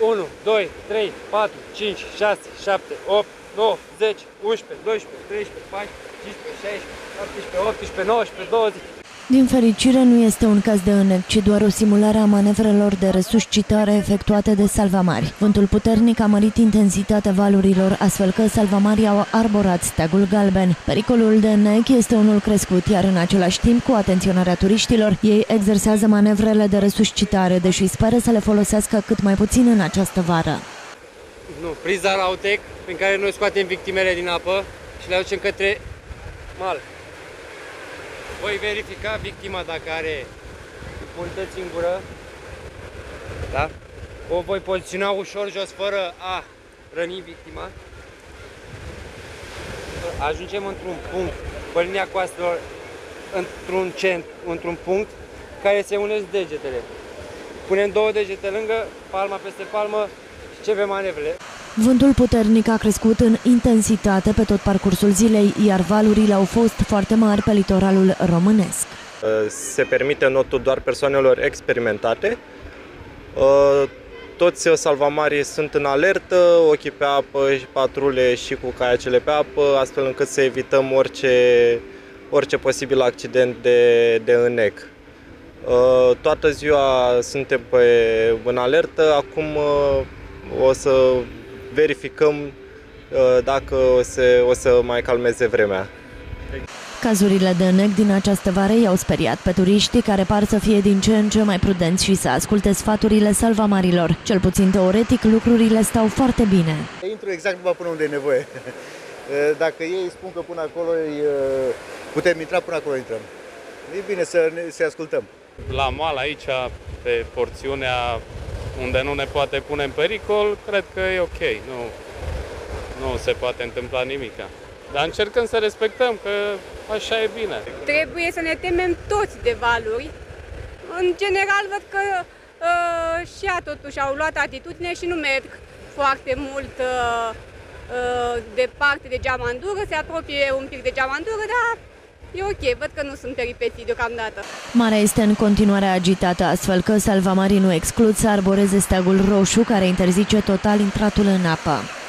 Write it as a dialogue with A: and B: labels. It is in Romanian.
A: 1, 2, 3, 4, 5, 6, 7, 8, 9, 10, 11, 12, 13, 14, 15, 16, 17, 18, 19, 20.
B: Din fericire, nu este un caz de înec, ci doar o simulare a manevrelor de resuscitare efectuate de salvamari. Vântul puternic a mărit intensitatea valurilor, astfel că salvamarii au arborat steagul galben. Pericolul de înec este unul crescut, iar în același timp, cu atenționarea turiștilor, ei exersează manevrele de resuscitare, deși speră să le folosească cât mai puțin în această vară.
A: Priza Rautec, prin care noi scoatem victimele din apă și le aducem către mal. Voi verifica victima dacă are impurități în gură, da? O voi poziționa ușor jos fără a răni victima. Ajungem într-un punct, pe linia coastelor, într-un punct care se unesc degetele. Punem două degete lângă, palma peste palmă și începem manevrele.
B: Vântul puternic a crescut în intensitate pe tot parcursul zilei, iar valurile au fost foarte mari pe litoralul românesc.
C: Se permite notul doar persoanelor experimentate. Toți salvamarii sunt în alertă, ochii pe apă, patrule și cu caiacele pe apă, astfel încât să evităm orice posibil accident de înec. Toată ziua suntem în alertă, acum o să verificăm dacă o să mai calmeze vremea.
B: Cazurile de înec din această vară i-au speriat pe turiștii, care par să fie din ce în ce mai prudenți și să asculte sfaturile salvamarilor. Cel puțin teoretic, lucrurile stau foarte bine.
D: Intru exact numai până unde e nevoie. Dacă ei spun că până acolo putem intra, până acolo intrăm. E bine să ascultăm.
E: La mal aici, pe porțiunea unde nu ne poate pune în pericol, cred că e ok, nu se poate întâmpla nimica. Dar încercăm să respectăm, că așa e bine.
F: Trebuie să ne temem toți de valuri. În general, văd că și ea totuși au luat atitudine și nu merg foarte mult departe de geamandură, se apropie un pic de geamandură, dar e ok, văd că nu sunt peripeții deocamdată.
B: Marea este în continuare agitată, astfel că salvamarii nu exclud să arboreze steagul roșu, care interzice total intratul în apă.